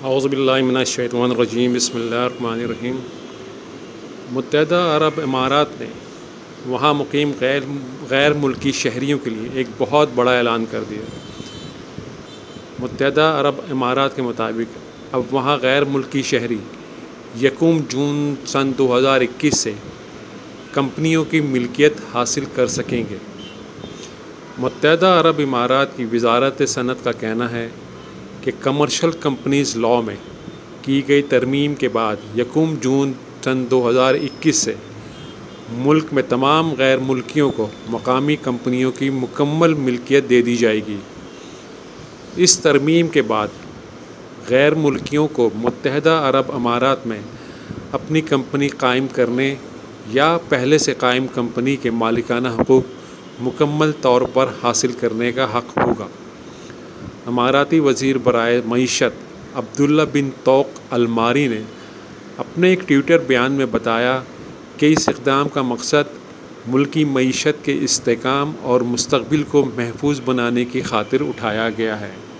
اعوذ باللہ من الشیطان الرجیم بسم اللہ الرحمن الرحیم۔ متحدہ عرب امارات نے وہاں مقیم غیر ملکی شہریوں کے لیے ایک بہت بڑا اعلان کر دیا۔ متحدہ عرب امارات کے مطابق اب وہاں غیر ملکی شہری 1 جون سن 2021 سے کمپنیوں کی ملکیت حاصل کر سکیں گے۔ متحدہ عرب امارات کی وزارت صنعت کا کہنا ہے کہ کمرشل کمپنیز لاء میں کی گئی ترمیم کے بعد 1 جون سن 2021 سے ملک میں تمام غیر ملکیوں کو مقامی کمپنیوں کی مکمل ملکیت دے دی جائے گی۔ اس ترمیم کے بعد غیر ملکیوں کو متحدہ عرب امارات میں اپنی کمپنی قائم کرنے یا پہلے سے قائم کمپنی کے مالکانہ حقوق مکمل طور پر حاصل کرنے کا حق ہوگا۔ اماراتی وزیر برائے معیشت عبداللہ بن طوق الماری نے اپنے ایک ٹویٹر بیان میں بتایا کہ اس اقدام کا مقصد ملکی معیشت کے استحکام اور مستقبل کو محفوظ بنانے کی خاطر اٹھایا گیا ہے۔